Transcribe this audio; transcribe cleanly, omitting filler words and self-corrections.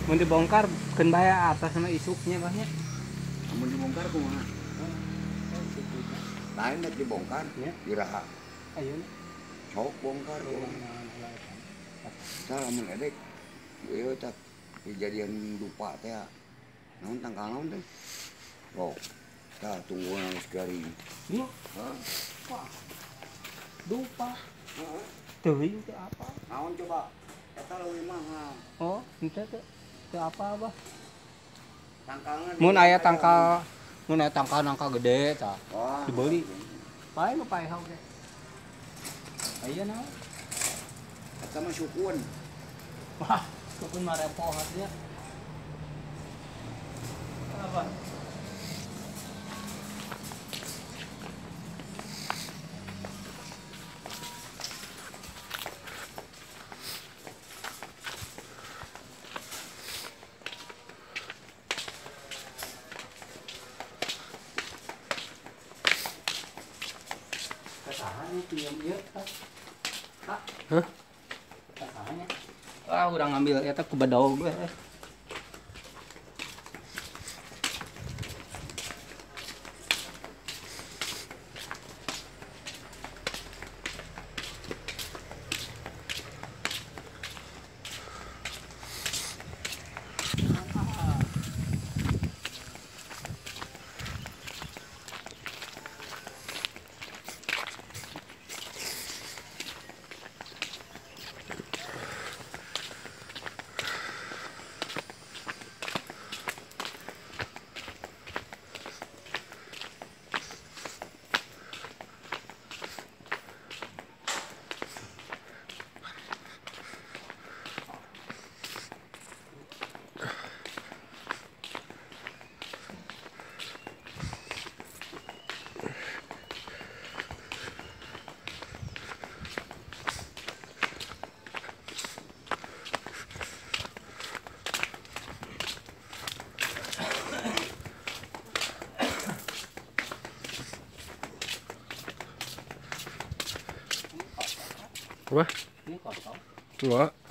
Mun dibongkar keun bae atas sama isuknya bahnya. Amun dibongkar kumaha? Lain nek dibongkar, Ya. iraha. Ayeuna. Sok bongkar ya. Salah mun edek. Ieu tak kejadian dupa teh. Naon tangkal naon teh? Oh. Tah tunggu sekali. Iya. Hah? Wah. Dupa. Heeh. Teuing teh apa? Naon coba? Eta leuwih mahal. Oh, henteu teh apa bah? Tangkalna Mun aya tangkal nangka gede tah wah, dibeli. Pae nu paeh oge. Aya naon? eta mah sukun. Wah, sukun mah repohat ya. Apa? Kesahannya pinjam ieu tah. Hah? Kesahannya. Ah, urang ngambil eta ku bedog we. Apa? Ini kosong. Enggak.